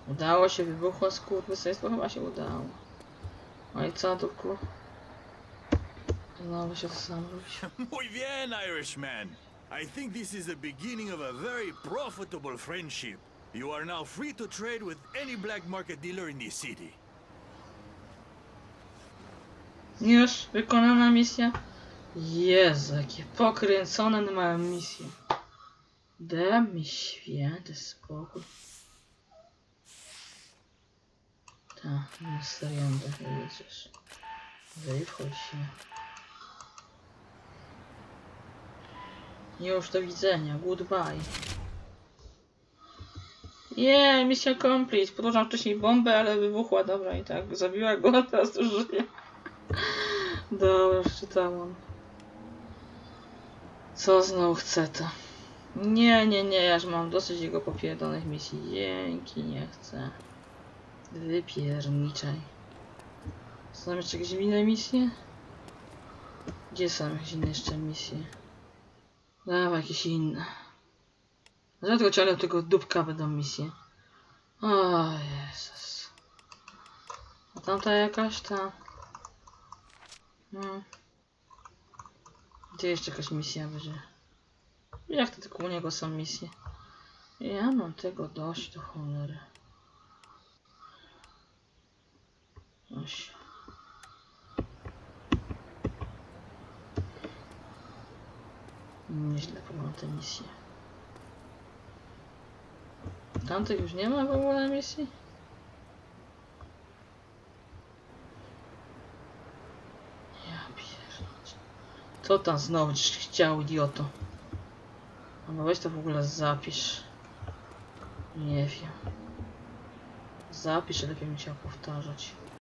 Udało się, wybuchło skurwysyństwo, chyba się udało. Oj, co, dupku? Znowu się to samo robi. Muy bien, Irishman. I think this is the beginning of a very profitable friendship. You are now free to trade with any black market dealer in this city. Już wykonana misja. Jezu, jakie pokręcone mają misje. Daj mi święty spokój. Tak, nie stariądę, jedziesz. Wychodź się. Już do widzenia, goodbye. Misja complete. Podłożyłam wcześniej bombę, ale wybuchła, dobra i tak. Zabiła go, a teraz już żyje. Dobra, już czytałam. Co znowu chce to? Nie, ja już mam dosyć jego popierdolonych misji. Dzięki, nie chcę. Wypierniczaj. Są jeszcze jakieś inne misje? Gdzie są jakieś inne jeszcze misje? Dawaj, jakieś inne. Dlatego ciągle tego dupka będą misje. O Jezus. A tamta jakaś ta... Gdzie jeszcze jakaś misja będzie? Jak to tylko u niego są misje? Ja mam tego dość do cholery. Oś. Nieźle pomogą te misje. Tamtych już nie ma w ogóle misji? Ja pierdolę. Co tam znowu chciał, idioto? No weź to w ogóle zapisz. Nie wiem. Zapisz, lepiej mi chciał powtarzać.